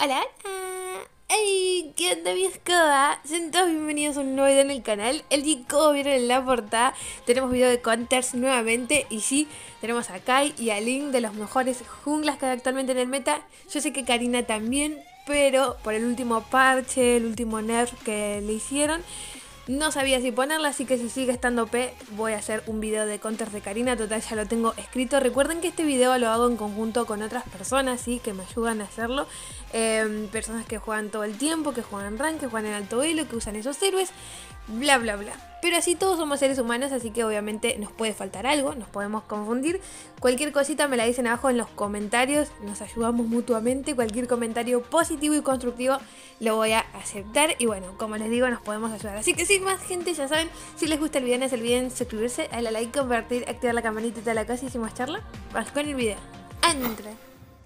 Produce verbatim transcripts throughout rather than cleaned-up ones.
Hola, hola. ¡Ey! ¿Qué onda, mi escoba? Sean todos bienvenidos a un nuevo video en el canal. El día como vieron en la portada, tenemos video de Counters nuevamente. Y sí, tenemos a Kai y a Link, de los mejores junglas que hay actualmente en el meta. Yo sé que Karina también, pero por el último parche, el último nerf que le hicieron, no sabía si ponerla, así que si sigue estando O P voy a hacer un video de counters de Karina. Total, ya lo tengo escrito. Recuerden que este video lo hago en conjunto con otras personas, ¿sí? Que me ayudan a hacerlo. eh, Personas que juegan todo el tiempo, que juegan rank, que juegan en alto elo, que usan esos héroes, bla bla bla. Pero así todos somos seres humanos, así que obviamente nos puede faltar algo, nos podemos confundir. Cualquier cosita me la dicen abajo en los comentarios, nos ayudamos mutuamente. Cualquier comentario positivo y constructivo lo voy a aceptar. Y bueno, como les digo, nos podemos ayudar. Así que sin más, gente, ya saben, si les gusta el video no se olviden suscribirse, darle a like, compartir, activar la campanita y toda la cosa. Y sin más charla, vamos con el video. ¡Entra!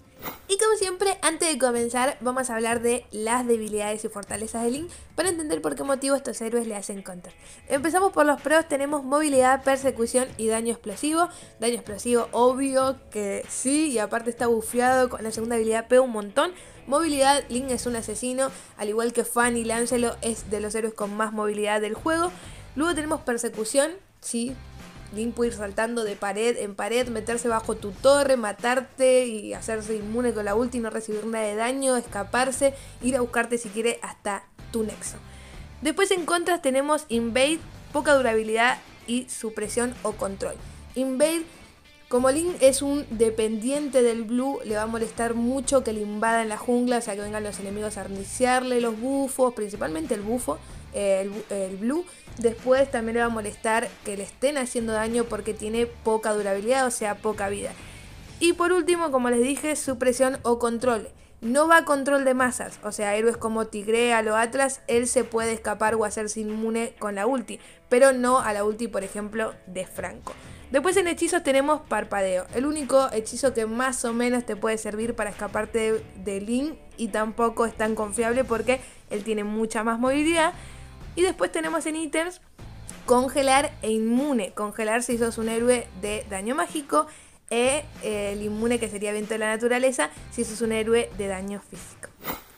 Y como siempre, antes de comenzar, vamos a hablar de las debilidades y fortalezas de Link para entender por qué motivo estos héroes le hacen counter. Empezamos por los pros. Tenemos movilidad, persecución y daño explosivo. Daño explosivo, obvio que sí, y aparte está bufeado con la segunda habilidad, pega un montón. Movilidad, Link es un asesino, al igual que Fanny y Lancelot es de los héroes con más movilidad del juego. Luego tenemos persecución, sí. Link puede ir saltando de pared en pared, meterse bajo tu torre, matarte y hacerse inmune con la ulti y no recibir nada de daño, escaparse, ir a buscarte si quiere hasta tu nexo. Después en contras tenemos Invade, poca durabilidad y supresión o control. Invade, como Link es un dependiente del blue, le va a molestar mucho que le invadan la jungla, o sea que vengan los enemigos a iniciarle los bufos, principalmente el bufo, el, el blue. Después también le va a molestar que le estén haciendo daño porque tiene poca durabilidad, o sea, poca vida. Y por último, como les dije, supresión o control. No va a control de masas, o sea, héroes como Tigreal o Atlas, él se puede escapar o hacerse inmune con la ulti, pero no a la ulti, por ejemplo, de Franco. Después en hechizos tenemos parpadeo, el único hechizo que más o menos te puede servir para escaparte de, de Link, y tampoco es tan confiable porque él tiene mucha más movilidad. Y después tenemos en ítems congelar e inmune. Congelar si sos un héroe de daño mágico, e eh, el inmune, que sería viento de la naturaleza, si sos un héroe de daño físico.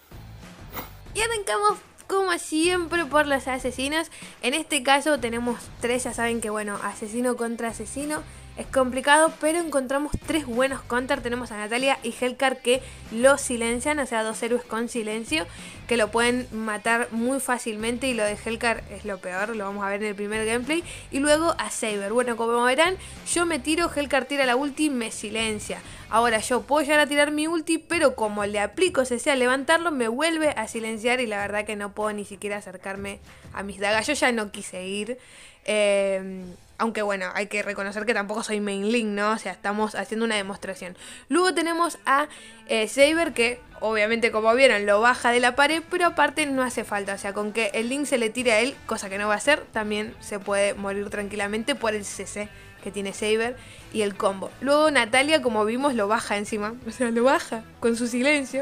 Y arrancamos como siempre por los asesinos. En este caso tenemos tres, ya saben que bueno, asesino contra asesino es complicado, pero encontramos tres buenos counter. Tenemos a Natalia y Hellcat que lo silencian, o sea, dos héroes con silencio que lo pueden matar muy fácilmente, y lo de Hellcat es lo peor, lo vamos a ver en el primer gameplay. Y luego a Saber, bueno, como verán, yo me tiro, Hellcat tira la ulti, me silencia. Ahora yo puedo llegar a tirar mi ulti, pero como le aplico C C al levantarlo, me vuelve a silenciar y la verdad que no puedo ni siquiera acercarme a mis dagas. Yo ya no quise ir. Eh... Aunque bueno, hay que reconocer que tampoco soy main Link, ¿no? O sea, estamos haciendo una demostración. Luego tenemos a eh, Saber, que obviamente, como vieron, lo baja de la pared, pero aparte no hace falta. O sea, con que el Link se le tire a él, cosa que no va a hacer, también se puede morir tranquilamente por el C C que tiene Saber y el combo. Luego Natalia, como vimos, lo baja encima. O sea, lo baja con su silencio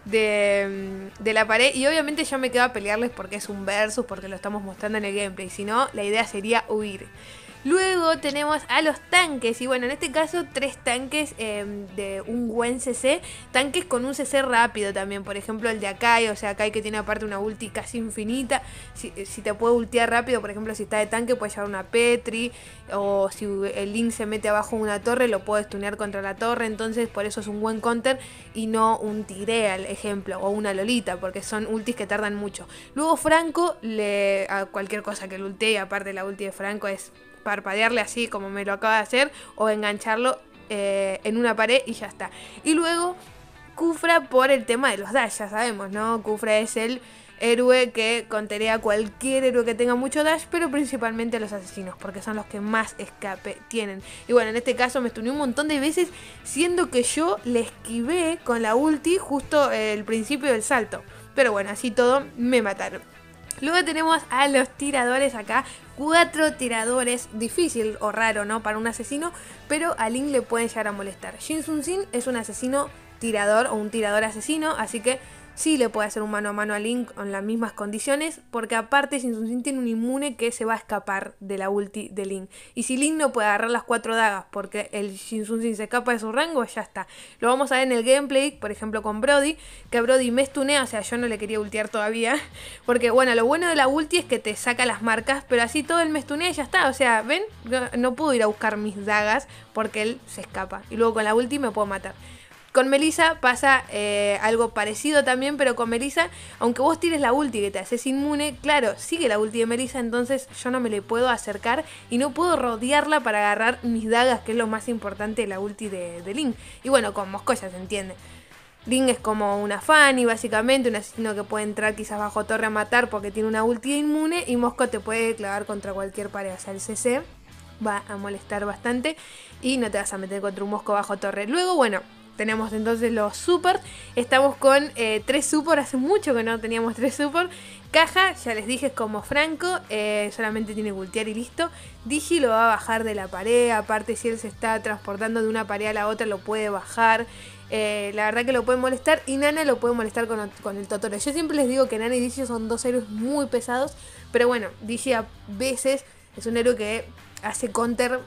de, de la pared. Y obviamente yo me quedo a pelearles porque es un versus, porque lo estamos mostrando en el gameplay. Si no, la idea sería huir. Luego tenemos a los tanques, y bueno, en este caso tres tanques eh, de un buen C C, tanques con un C C rápido también, por ejemplo el de Akai, o sea, Akai que tiene aparte una ulti casi infinita, si, si te puede ultear rápido, por ejemplo si está de tanque puede llevar una Petri, o si el Link se mete abajo de una torre lo puede stunear contra la torre, entonces por eso es un buen counter y no un Tigreal, ejemplo, o una Lolita, porque son ultis que tardan mucho. Luego Franco, le, a cualquier cosa que le ultee, aparte la ulti de Franco es parpadearle así como me lo acaba de hacer, o engancharlo eh, en una pared y ya está. Y luego Khufra por el tema de los dash, ya sabemos, ¿no? Khufra es el héroe que conterea a cualquier héroe que tenga mucho dash, pero principalmente a los asesinos, porque son los que más escape tienen. Y bueno, en este caso me stuneé un montón de veces, siendo que yo le esquivé con la ulti justo el principio del salto. Pero bueno, así todo me mataron. Luego tenemos a los tiradores acá, cuatro tiradores, difícil o raro, ¿no? Para un asesino, pero a Link le pueden llegar a molestar. Jin Sun Sin es un asesino tirador o un tirador asesino, así que sí le puede hacer un mano a mano a Link en las mismas condiciones, porque aparte Shin Sun Sin tiene un inmune que se va a escapar de la ulti de Link. Y si Link no puede agarrar las cuatro dagas porque el Shin Sun Sin se escapa de su rango, ya está. Lo vamos a ver en el gameplay, por ejemplo con Brody, que a Brody me stunea, o sea, yo no le quería ultear todavía, porque bueno, lo bueno de la ulti es que te saca las marcas, pero así todo el me stunea y ya está. O sea, ¿ven? No, no puedo ir a buscar mis dagas porque él se escapa. Y luego con la ulti me puedo matar. Con Melissa pasa eh, algo parecido también, pero con Melissa, aunque vos tires la ulti que te haces inmune, claro, sigue la ulti de Melissa, entonces yo no me le puedo acercar y no puedo rodearla para agarrar mis dagas, que es lo más importante de la ulti de, de Link. Y bueno, con Mosco ya se entiende. Link es como una Fanny, básicamente, un asesino que puede entrar quizás bajo torre a matar porque tiene una ulti de inmune, y Mosco te puede clavar contra cualquier pared, o sea, el C C va a molestar bastante y no te vas a meter contra un Mosco bajo torre. Luego, bueno, tenemos entonces los super. Estamos con eh, tres super. Hace mucho que no teníamos tres super. Caja, ya les dije, es como Franco. Eh, solamente tiene que ultear y listo. Digi lo va a bajar de la pared. Aparte, si él se está transportando de una pared a la otra, lo puede bajar. Eh, la verdad que lo puede molestar. Y Nana lo puede molestar con, con el Totoro. Yo siempre les digo que Nana y Digi son dos héroes muy pesados. Pero bueno, Digi a veces es un héroe que hace counter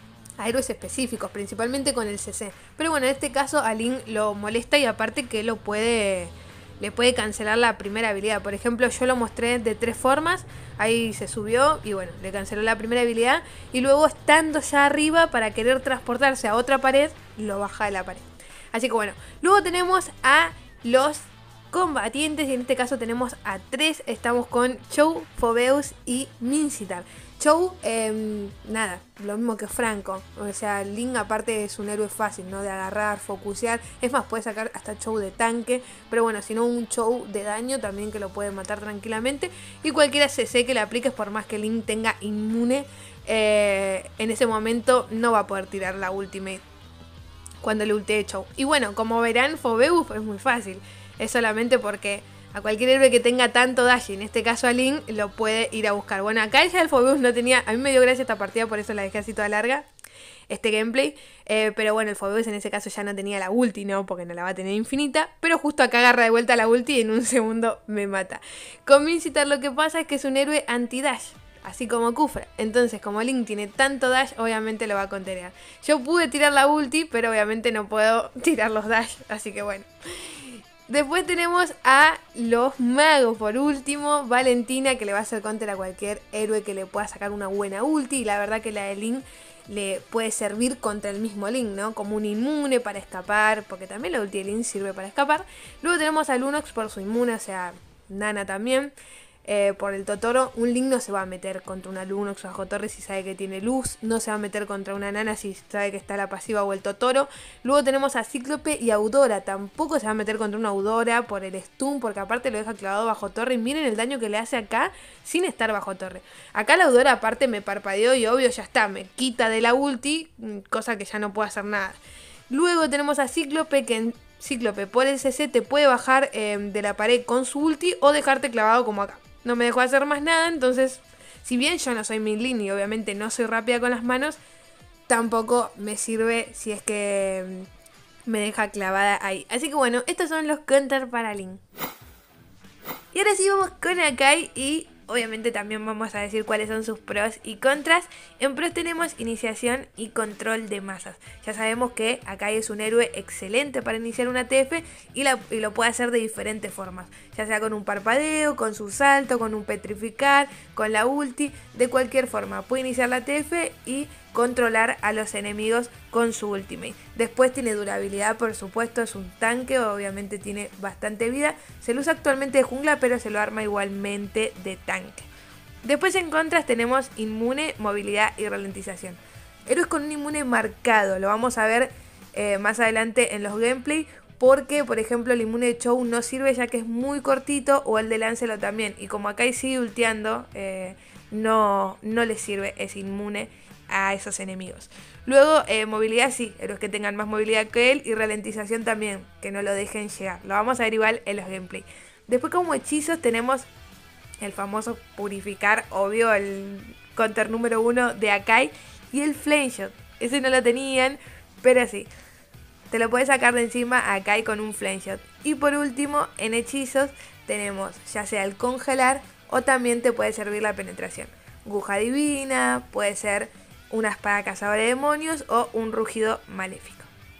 a héroes específicos, principalmente con el C C. Pero bueno, en este caso a Link lo molesta y aparte que lo puede, le puede cancelar la primera habilidad. Por ejemplo, yo lo mostré de tres formas. Ahí se subió y bueno, le canceló la primera habilidad. Y luego estando ya arriba para querer transportarse a otra pared, lo baja de la pared. Así que bueno, luego tenemos a los combatientes y en este caso tenemos a tres. Estamos con Chou, Phoveus y Mincitar. Chou, eh, nada, lo mismo que Franco. O sea, Link aparte es un héroe fácil, ¿no? De agarrar, focusear. Es más, puede sacar hasta Chou de tanque. Pero bueno, si no, un Chou de daño también que lo puede matar tranquilamente. Y cualquiera C C que le apliques, por más que Link tenga inmune, eh, en ese momento no va a poder tirar la ultimate cuando le ultee Chou. Y bueno, como verán, Phoveus es muy fácil. Es solamente porque a cualquier héroe que tenga tanto dash, y en este caso a Link, lo puede ir a buscar. Bueno, acá ya el Phoveus no tenía... A mí me dio gracia esta partida, por eso la dejé así toda larga, este gameplay. Eh, pero bueno, el Phoveus en ese caso ya no tenía la ulti, ¿no? Porque no la va a tener infinita. Pero justo acá agarra de vuelta la ulti y en un segundo me mata. Con Mincitar lo que pasa es que es un héroe anti-dash, así como Kufra. Entonces, como Link tiene tanto dash, obviamente lo va a contener. Yo pude tirar la ulti, pero obviamente no puedo tirar los dash, así que bueno. Después tenemos a los magos, por último, Valentina, que le va a hacer counter a cualquier héroe que le pueda sacar una buena ulti. Y la verdad que la de Link le puede servir contra el mismo Link, ¿no? Como un inmune para escapar, porque también la ulti de Link sirve para escapar. Luego tenemos a Lunox por su inmune, o sea, Nana también. Eh, por el Totoro, un Link no se va a meter contra una Lunox bajo torre si sabe que tiene luz, no se va a meter contra una Nana si sabe que está la pasiva o el Totoro. Luego tenemos a Cíclope y Audora, tampoco se va a meter contra una Audora por el stun, porque aparte lo deja clavado bajo torre. Y miren el daño que le hace acá sin estar bajo torre. Acá la Audora aparte me parpadeó y obvio ya está, me quita de la ulti, cosa que ya no puedo hacer nada. Luego tenemos a Cíclope, que en Cíclope por el C C te puede bajar eh, de la pared con su ulti o dejarte clavado como acá. No me dejó hacer más nada, entonces, si bien yo no soy Milin y obviamente no soy rápida con las manos, tampoco me sirve si es que me deja clavada ahí. Así que bueno, estos son los counter para Link. Y ahora sí vamos con Akai y obviamente también vamos a decir cuáles son sus pros y contras. En pros tenemos iniciación y control de masas. Ya sabemos que Akai es un héroe excelente para iniciar una T F y, la, y lo puede hacer de diferentes formas. Ya sea con un parpadeo, con su salto, con un petrificar, con la ulti, de cualquier forma. Puede iniciar la T F y controlar a los enemigos con su ultimate. Después tiene durabilidad, por supuesto, es un tanque, obviamente tiene bastante vida. Se lo usa actualmente de jungla, pero se lo arma igualmente de tanque. Después en contras tenemos inmune, movilidad y ralentización. Héroes con un inmune marcado, lo vamos a ver eh, más adelante en los gameplay. Porque, por ejemplo, el inmune de Chou no sirve ya que es muy cortito, o el de Lancelot también. Y como Akai sigue ulteando, eh, no, no le sirve ese inmune a esos enemigos. Luego, eh, movilidad sí, héroes que tengan más movilidad que él, y ralentización también, que no lo dejen llegar. Lo vamos a ver igual en los gameplay. Después como hechizos tenemos el famoso purificar, obvio, el counter número uno de Akai, y el flame shot. Ese no lo tenían, pero sí. te lo puedes sacar de encima a Akai con un flame shot. Y por último, en hechizos tenemos ya sea el congelar o también te puede servir la penetración. Aguja divina, puede ser una espada cazadora de demonios o un rugido maléfico.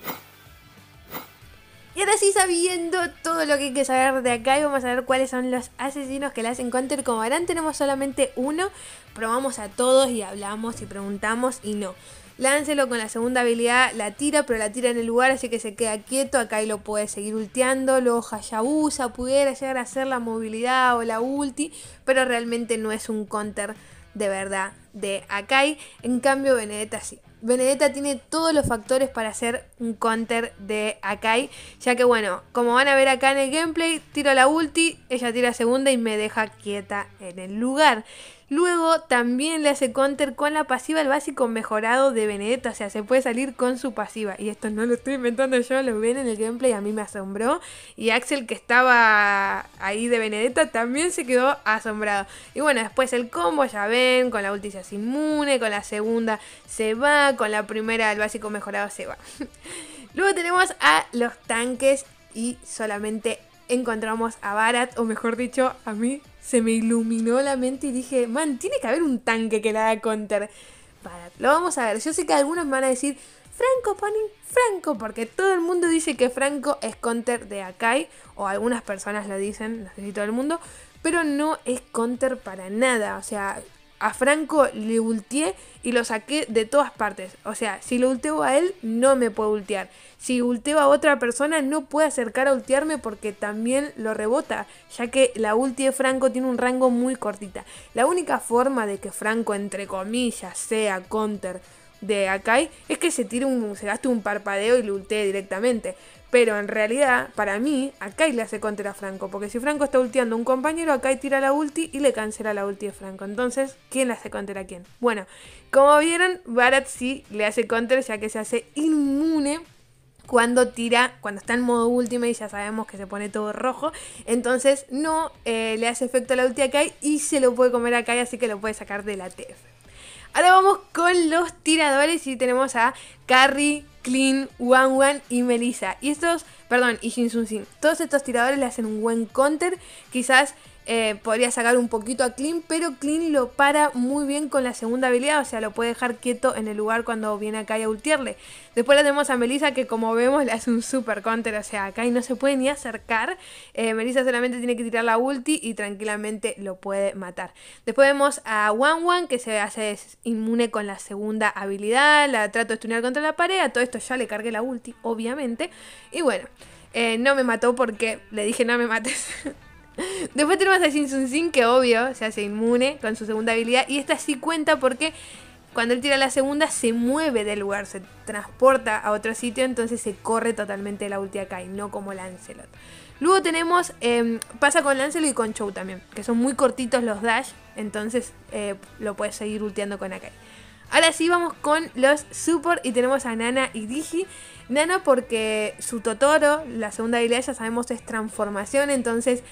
Y ahora sí, sabiendo todo lo que hay que saber de Akai, vamos a ver cuáles son los asesinos que le hacen counter. Como verán, tenemos solamente uno, probamos a todos y hablamos y preguntamos y no. Láncelo con la segunda habilidad, la tira, pero la tira en el lugar, así que se queda quieto. Akai lo puede seguir ulteando. Luego Hayabusa pudiera llegar a hacer la movilidad o la ulti, pero realmente no es un counter de verdad de Akai. En cambio, Benedetta sí. Benedetta tiene todos los factores para hacer un counter de Akai, ya que bueno, como van a ver acá en el gameplay, tiro la ulti, ella tira segunda y me deja quieta en el lugar. Luego también le hace counter con la pasiva, el básico mejorado de Benedetta, o sea, se puede salir con su pasiva. Y esto no lo estoy inventando yo, lo ven en el gameplay, a mí me asombró. Y Axel, que estaba ahí de Benedetta, también se quedó asombrado. Y bueno, después el combo, ya ven, con la ulti se hace inmune, con la segunda se va, con la primera el básico mejorado se va. Luego tenemos a los tanques y solamente encontramos a Barat, o mejor dicho, a mí se me iluminó la mente y dije, man, tiene que haber un tanque que le haga counter. Barat, lo vamos a ver. Yo sé que algunos me van a decir, Franco, Pony, Franco, porque todo el mundo dice que Franco es counter de Akai, o algunas personas lo dicen, no sé si todo el mundo, pero no es counter para nada. O sea, a Franco le ulteé y lo saqué de todas partes. O sea, si lo ulteo a él, no me puede ultear. Si ulteo a otra persona, no puede acercar a ultearme porque también lo rebota, ya que la ulti de Franco tiene un rango muy cortita. La única forma de que Franco, entre comillas, sea counter de Akai es que se tire un, se gaste un parpadeo y lo ultee directamente. Pero en realidad, para mí, Akai le hace counter a Franco. Porque si Franco está ulteando a un compañero, Akai tira la ulti y le cancela la ulti de Franco. Entonces, ¿quién le hace counter a quién? Bueno, como vieron, Barat sí le hace counter, ya que se hace inmune cuando tira, cuando está en modo ultimate, ya sabemos que se pone todo rojo. Entonces no eh, le hace efecto a la ulti a Akai y se lo puede comer a Akai, así que lo puede sacar de la T F. Ahora vamos con los tiradores y tenemos a Carry, Clean, Wanwan y Melissa. Y estos, perdón, y Shin Sun Sin. Todos estos tiradores le hacen un buen counter. Quizás eh, podría sacar un poquito a Clean, pero Clean lo para muy bien con la segunda habilidad. O sea, lo puede dejar quieto en el lugar cuando viene Akai a ultearle. Después la tenemos a Melissa, que como vemos le hace un super counter. O sea, Akai no se puede ni acercar. Eh, Melissa solamente tiene que tirar la ulti y tranquilamente lo puede matar. Después vemos a Wanwan, que se hace inmune con la segunda habilidad. La trato de stunear contra la pared. A todo esto ya le cargué la ulti, obviamente. Y bueno, eh, no me mató porque le dije no me mates. Después tenemos a Shin Sun Sin, que obvio se hace inmune con su segunda habilidad. Y esta sí cuenta porque cuando él tira la segunda se mueve del lugar, se transporta a otro sitio, entonces se corre totalmente la ulti Akai, no como Lancelot. Luego tenemos, eh, pasa con Lancelot y con Chou también, que son muy cortitos los dash, entonces eh, lo puedes seguir ulteando con Akai. Ahora sí vamos con los support y tenemos a Nana y Digi. Nana porque su Totoro, la segunda habilidad ya sabemos es transformación, entonces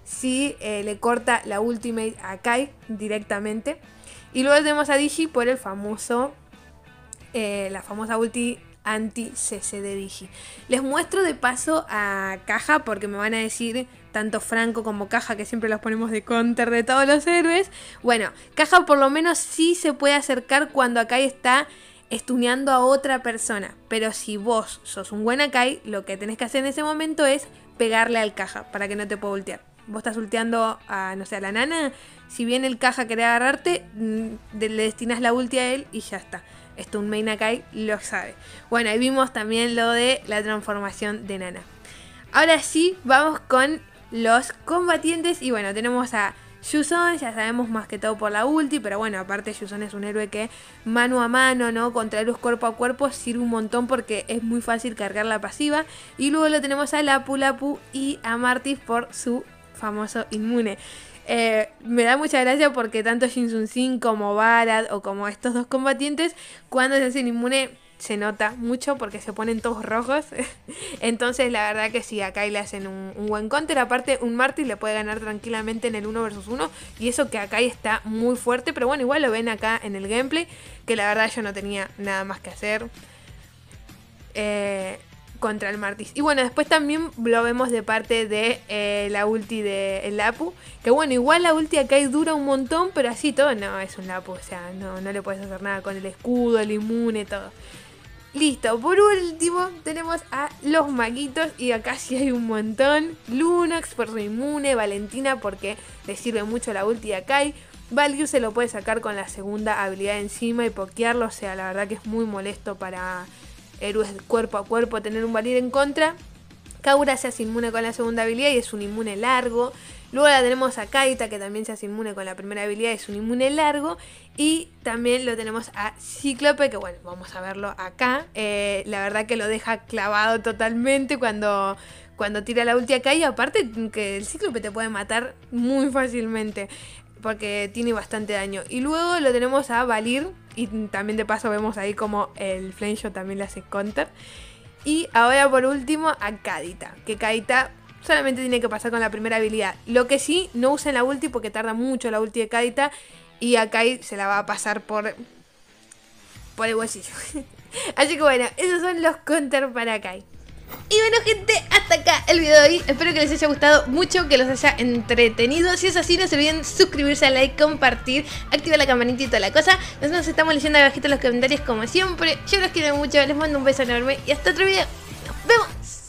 sí eh, le corta la ultimate a Akai directamente. Y luego tenemos a Digi por el famoso, eh, la famosa ulti anti-C C de Digi. Les muestro de paso a Caja porque me van a decir, tanto Franco como Caja, que siempre los ponemos de counter de todos los héroes. Bueno, Caja por lo menos sí se puede acercar cuando Akai está stuneando a otra persona. Pero si vos sos un buen Akai, lo que tenés que hacer en ese momento es pegarle al Caja para que no te pueda ultear. Vos estás ulteando a, no sé, a la Nana, si bien el Caja quiere agarrarte, le destinas la ulti a él y ya está. Esto un main Akai lo sabe. Bueno, ahí vimos también lo de la transformación de Nana. Ahora sí, vamos con los combatientes. Y bueno, tenemos a Yuson, ya sabemos más que todo por la ulti. Pero bueno, aparte Yuson es un héroe que mano a mano, ¿no? Contra héroes cuerpo a cuerpo sirve un montón porque es muy fácil cargar la pasiva. Y luego lo tenemos a Lapu Lapu y a Martis por su famoso inmune. Eh, me da mucha gracia porque tanto Shin Sun Sin como Barat o como estos dos combatientes, cuando se hacen inmune se nota mucho porque se ponen todos rojos. Entonces la verdad que sí, acá le hacen un, un buen counter. Aparte un Martis le puede ganar tranquilamente en el uno versus uno. Y eso que Akai está muy fuerte. Pero bueno, igual lo ven acá en el gameplay, que la verdad yo no tenía nada más que hacer. Eh... contra el Martis. Y bueno, después también lo vemos de parte de eh, la ulti de el Lapu. Que bueno, igual la ulti acá dura un montón, pero así todo no es un Lapu. O sea, no, no le puedes hacer nada con el escudo, el inmune, todo. Listo, por último tenemos a los maguitos y acá sí hay un montón. Lunox por su inmune, Valentina porque le sirve mucho la ulti de Akai. Valkyrie se lo puede sacar con la segunda habilidad encima y pokearlo, o sea, la verdad que es muy molesto para héroes cuerpo a cuerpo tener un Valkyrie en contra. Kaura se hace inmune con la segunda habilidad y es un inmune largo. Luego la tenemos a Kaita, que también se hace inmune con la primera habilidad, es un inmune largo. Y también lo tenemos a Cíclope, que bueno, vamos a verlo acá. Eh, la verdad que lo deja clavado totalmente cuando, cuando tira la ulti acá. Y aparte que el Cíclope te puede matar muy fácilmente, porque tiene bastante daño. Y luego lo tenemos a Valir, y también de paso vemos ahí como el Flameshot también le hace counter. Y ahora por último a Kadita, que Kadita solamente tiene que pasar con la primera habilidad. Lo que sí, no usen la ulti porque tarda mucho la ulti de Kadita. Y a Kai se la va a pasar por, por el bolsillo. Así que bueno, esos son los counters para Kai. Y bueno gente, hasta acá el video de hoy. Espero que les haya gustado mucho, que los haya entretenido. Si es así, no se olviden suscribirse, like, compartir, activar la campanita y toda la cosa. Nosotros nos estamos leyendo abajito en los comentarios como siempre. Yo los quiero mucho, les mando un beso enorme y hasta otro video. ¡Nos vemos!